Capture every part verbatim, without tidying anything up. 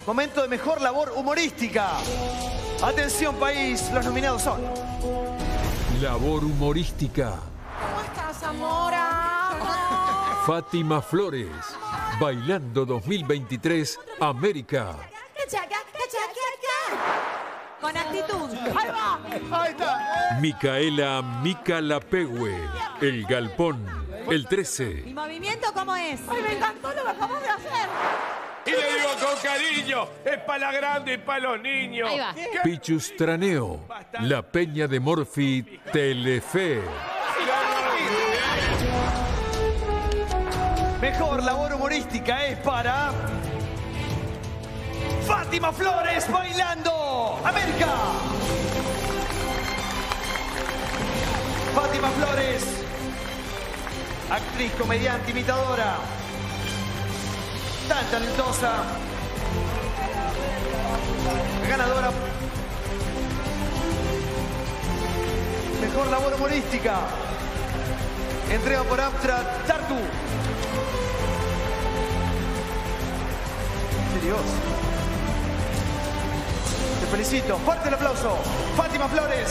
Momento de mejor labor humorística. Atención, país, los nominados son... Labor humorística. ¿Cómo estás, Amora? Fátima Flores. Bailando dos mil veintitrés, América. Con actitud. Ahí va. Ahí está. Micaela Mica Lapegüe. El Galpón. El trece. ¿Mi movimiento cómo es? Ay, me encantó lo que acabamos de hacer. Y le digo con cariño, es para la grande y para los niños. Ahí va. Pichustraneo. La Peña de Morphy, Telefe. Mejor labor humorística es para... Fátima Flores bailando América. Fátima Flores, actriz, comediante, imitadora, tan talentosa, ganadora. Mejor labor humorística, entrega por Amstrad Tartu. Dios. Te felicito. Fuerte el aplauso. Fátima Flores.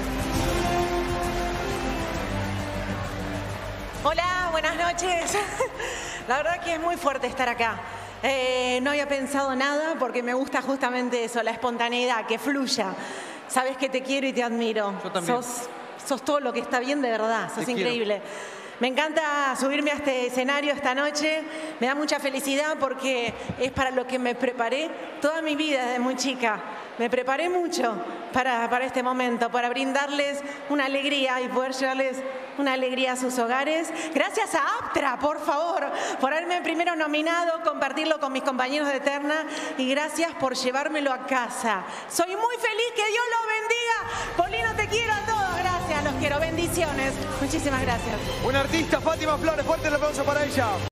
Hola, buenas noches. La verdad que es muy fuerte estar acá. Eh, no había pensado nada porque me gusta justamente eso, la espontaneidad, que fluya. Sabes que te quiero y te admiro. Yo también. Sos, sos todo lo que está bien de verdad, sos Te increíble. Me encanta subirme a este escenario esta noche, me da mucha felicidad porque es para lo que me preparé toda mi vida desde muy chica. Me preparé mucho para, para este momento, para brindarles una alegría y poder llevarles una alegría a sus hogares. Gracias a Aptra, por favor, por haberme primero nominado, compartirlo con mis compañeros de terna y gracias por llevármelo a casa. Soy muy feliz, que Dios los bendiga. Polino, te quiero a todos, gracias, los quiero, bendiciones. Muchísimas gracias. Una artista, Fátima Flores, fuerte el aplauso para ella.